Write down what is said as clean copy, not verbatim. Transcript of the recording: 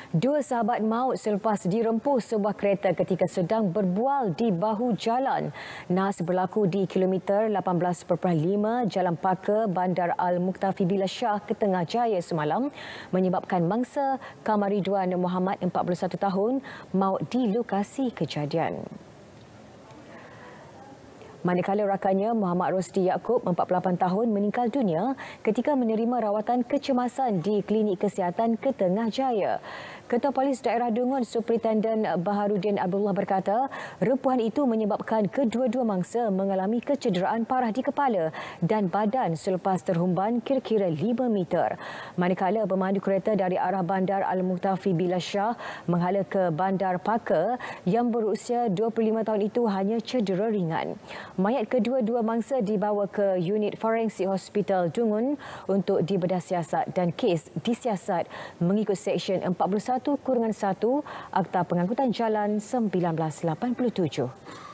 Dua sahabat maut selepas dirempuh sebuah kereta ketika sedang berbual di bahu jalan. Nas berlaku di kilometer 18.5 Jalan Paka, Bandar Al-Muktafi Billah Shah, Ketengah Jaya semalam menyebabkan mangsa Kamaridwan Muhammad 41 tahun maut di lokasi kejadian. Manakala rakannya Muhammad Rosdi Yaakob 48 tahun meninggal dunia ketika menerima rawatan kecemasan di Klinik Kesihatan Ketengah Jaya. Ketua Polis Daerah Dungun Superintenden Baharudin Abdullah berkata, rempuhan itu menyebabkan kedua-dua mangsa mengalami kecederaan parah di kepala dan badan selepas terhumban kira-kira 5 meter. Manakala pemandu kereta dari arah Bandar Al-Muktafi Billah Shah menghala ke Bandar Paka yang berusia 25 tahun itu hanya cedera ringan. Mayat kedua-dua mangsa dibawa ke unit forensik Hospital Dungun untuk dibedah siasat dan kes disiasat mengikut Seksyen 41/1 Akta Pengangkutan Jalan 1987.